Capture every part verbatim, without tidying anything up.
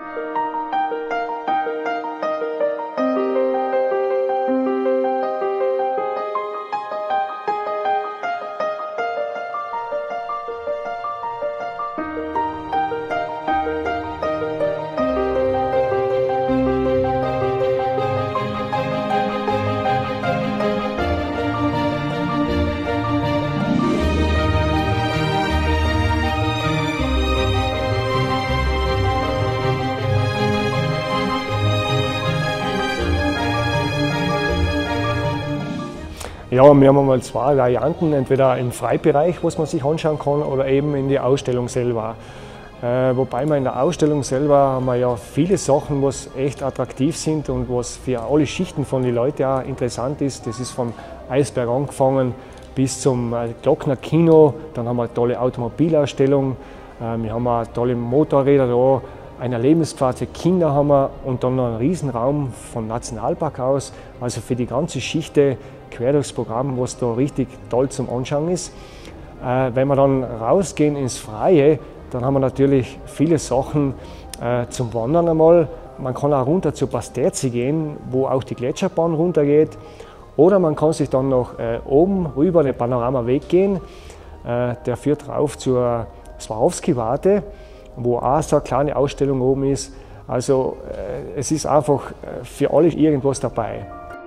Ja, wir haben einmal zwei Varianten, entweder im Freibereich, was man sich anschauen kann, oder eben in die Ausstellung selber. Äh, wobei wir in der Ausstellung selber haben wir ja viele Sachen, was echt attraktiv sind und was für alle Schichten von den Leuten auch interessant ist. Das ist vom Eisberg angefangen bis zum äh, Glockner Kino, dann haben wir eine tolle Automobilausstellung, äh, wir haben auch tolle Motorräder da, ein Erlebnispfad für Kinder haben wir und dann noch einen Riesenraum vom Nationalpark aus, also für die ganze Schichte quer durchs Programm, was da richtig toll zum Anschauen ist. Äh, wenn wir dann rausgehen ins Freie, dann haben wir natürlich viele Sachen äh, zum Wandern einmal. Man kann auch runter zur Pasterzi gehen, wo auch die Gletscherbahn runtergeht. Oder man kann sich dann noch äh, oben rüber den Panoramaweg gehen. Äh, der führt rauf zur Swarovski-Warte, wo auch so eine kleine Ausstellung oben ist. Also äh, es ist einfach äh, für alle irgendwas dabei.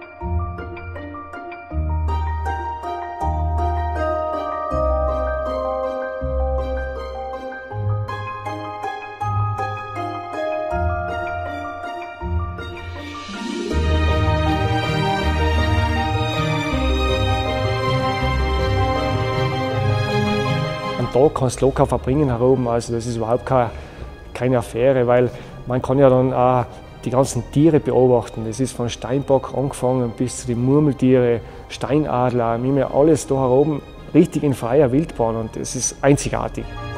Einen Tag kannst du locker verbringen hier oben, also das ist überhaupt keine, keine Affäre, weil man kann ja dann auch die ganzen Tiere beobachten. Das ist von Steinbock angefangen bis zu den Murmeltiere, Steinadler, wir haben ja alles da oben richtig in freier Wildbahn und das ist einzigartig.